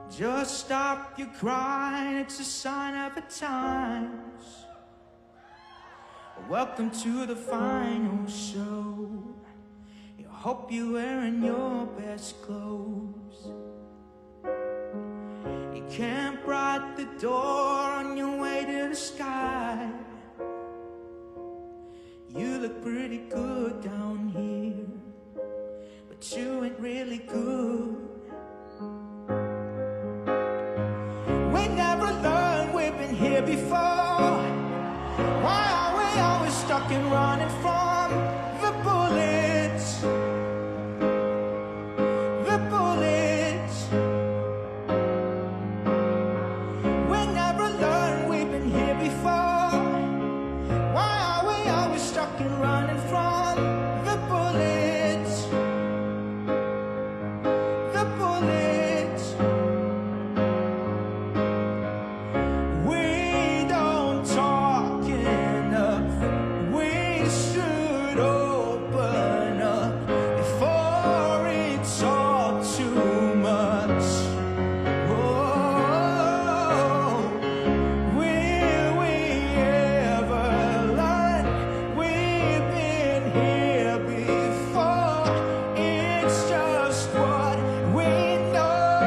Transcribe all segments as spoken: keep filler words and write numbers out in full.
Just stop your crying, it's a sign of the times. Welcome to the final show. I hope you're wearing your best clothes. You camp right at the door on your way to the sky. You look pretty good down here, but you ain't really good. We never learned, we've been here before. Why are we always stuck and running from the bullets? The bullets. We never learned, we've been here before. Why are we always stuck and running from the bullets? The bullets. We don't talk enough. We should open up before it's all too much. Oh, will we ever learn? We've been here before. It's just what we know.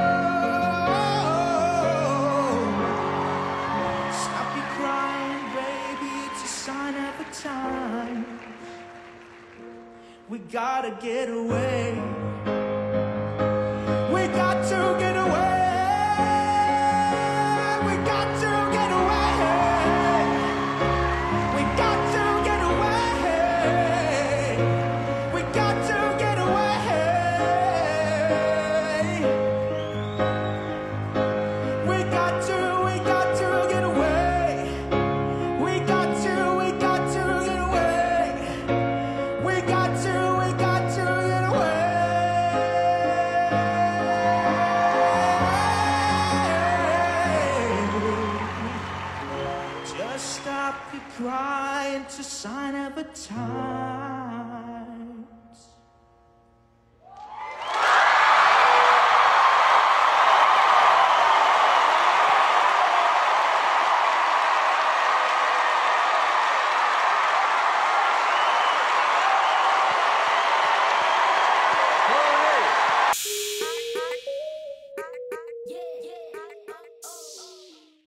Stop your crying, baby, it's a sign of the time. We gotta get away. We got to get away. We got to get away. We got to get away. We got to get away. We got to, we got to get away. We got to, we got to get away. We got to, we got to get away. Just stop your crying, it's a sign of a time.